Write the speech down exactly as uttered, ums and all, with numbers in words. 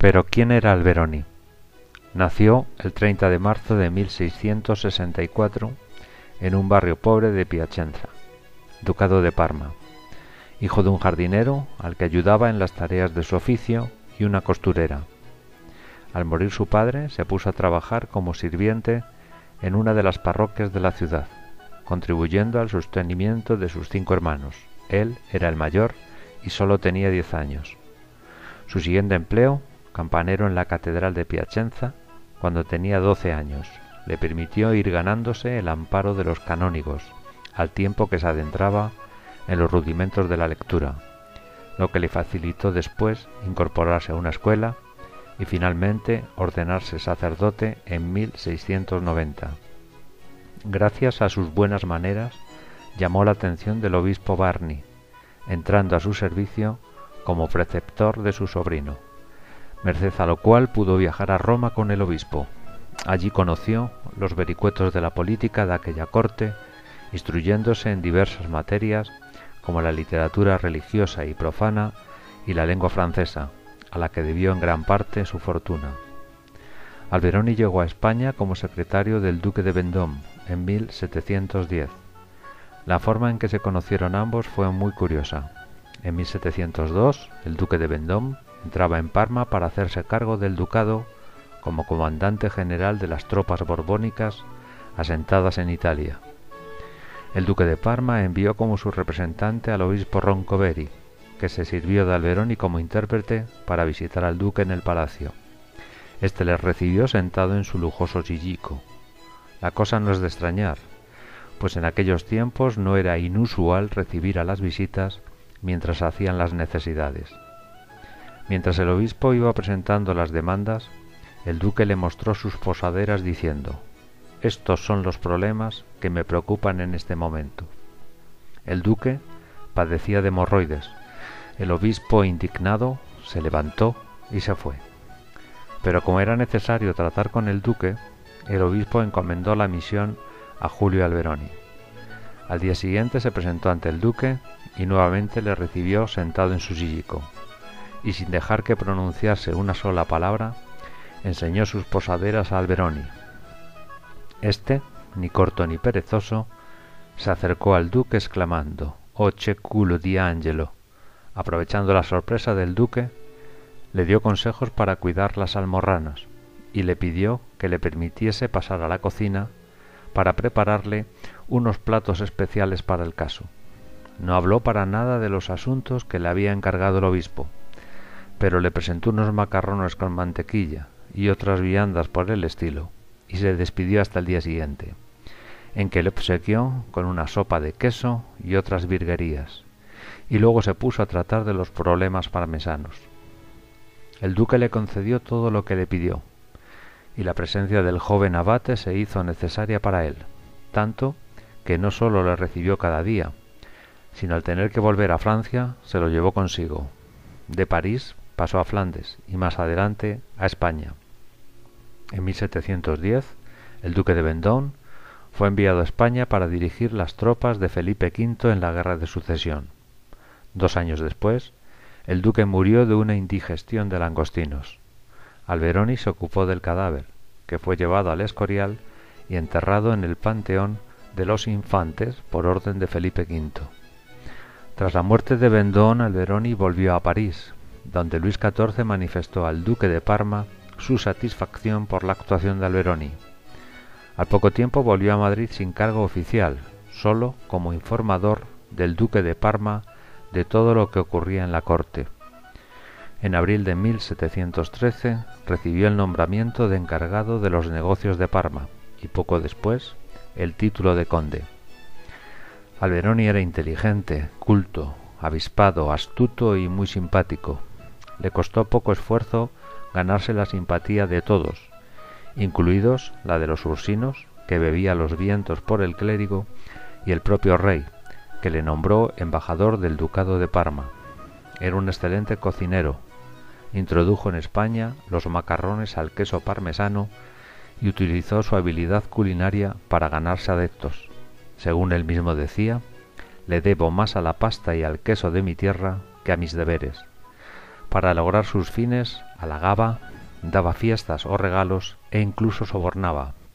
Pero ¿quién era Alberoni? Nació el treinta de marzo de mil seiscientos sesenta y cuatro en un barrio pobre de Piacenza, Ducado de Parma, hijo de un jardinero al que ayudaba en las tareas de su oficio y una costurera. Al morir su padre, se puso a trabajar como sirviente en una de las parroquias de la ciudad, contribuyendo al sostenimiento de sus cinco hermanos. Él era el mayor y solo tenía diez años. Su siguiente empleo, campanero en la catedral de Piacenza, cuando tenía doce años, le permitió ir ganándose el amparo de los canónigos, al tiempo que se adentraba en los rudimentos de la lectura, lo que le facilitó después incorporarse a una escuela y finalmente ordenarse sacerdote en mil seiscientos noventa. Gracias a sus buenas maneras, llamó la atención del obispo Barni, entrando a su servicio como preceptor de su sobrino, merced a lo cual pudo viajar a Roma con el obispo. Allí conoció los vericuetos de la política de aquella corte, instruyéndose en diversas materias como la literatura religiosa y profana y la lengua francesa, a la que debió en gran parte su fortuna. Alberoni llegó a España como secretario del duque de Vendôme en mil setecientos diez. La forma en que se conocieron ambos fue muy curiosa. En mil setecientos dos, el duque de Vendôme entraba en Parma para hacerse cargo del ducado como comandante general de las tropas borbónicas asentadas en Italia. El duque de Parma envió como su representante al obispo Roncoveri, que se sirvió de Alberoni como intérprete para visitar al duque en el palacio. Este le recibió sentado en su lujoso sillico. La cosa no es de extrañar, pues en aquellos tiempos no era inusual recibir a las visitas mientras hacían las necesidades. Mientras el obispo iba presentando las demandas, el duque le mostró sus posaderas diciendo: «Estos son los problemas que me preocupan en este momento». El duque padecía de hemorroides. El obispo, indignado, se levantó y se fue. Pero como era necesario tratar con el duque, el obispo encomendó la misión a Julio Alberoni. Al día siguiente se presentó ante el duque y nuevamente le recibió sentado en su sillico, y sin dejar que pronunciase una sola palabra, enseñó sus posaderas a Alberoni. Este, ni corto ni perezoso, se acercó al duque exclamando: «Oh, che culo di angelo». Aprovechando la sorpresa del duque, le dio consejos para cuidar las almorranas y le pidió que le permitiese pasar a la cocina para prepararle unos platos especiales para el caso. No habló para nada de los asuntos que le había encargado el obispo, pero le presentó unos macarrones con mantequilla y otras viandas por el estilo, y se despidió hasta el día siguiente, en que le obsequió con una sopa de queso y otras virguerías, y luego se puso a tratar de los problemas parmesanos. El duque le concedió todo lo que le pidió, y la presencia del joven abate se hizo necesaria para él, tanto que no sólo le recibió cada día, sino al tener que volver a Francia se lo llevó consigo. De París pasó a Flandes y más adelante a España. En mil setecientos diez, el duque de Vendôme fue enviado a España para dirigir las tropas de Felipe quinto en la Guerra de Sucesión. Dos años después, el duque murió de una indigestión de langostinos. Alberoni se ocupó del cadáver, que fue llevado al Escorial y enterrado en el Panteón de los Infantes por orden de Felipe quinto. Tras la muerte de Vendôme, Alberoni volvió a París, donde Luis catorce manifestó al duque de Parma su satisfacción por la actuación de Alberoni. Al poco tiempo volvió a Madrid sin cargo oficial, solo como informador del duque de Parma de todo lo que ocurría en la corte. En abril de mil setecientos trece recibió el nombramiento de encargado de los negocios de Parma y poco después el título de conde. Alberoni era inteligente, culto, avispado, astuto y muy simpático. Le costó poco esfuerzo ganarse la simpatía de todos, incluidos la de los ursinos, que bebía los vientos por el clérigo, y el propio rey, que le nombró embajador del ducado de Parma. Era un excelente cocinero. Introdujo en España los macarrones al queso parmesano y utilizó su habilidad culinaria para ganarse adeptos. Según él mismo decía: «Le debo más a la pasta y al queso de mi tierra que a mis deberes». Para lograr sus fines, halagaba, daba fiestas o regalos e incluso sobornaba.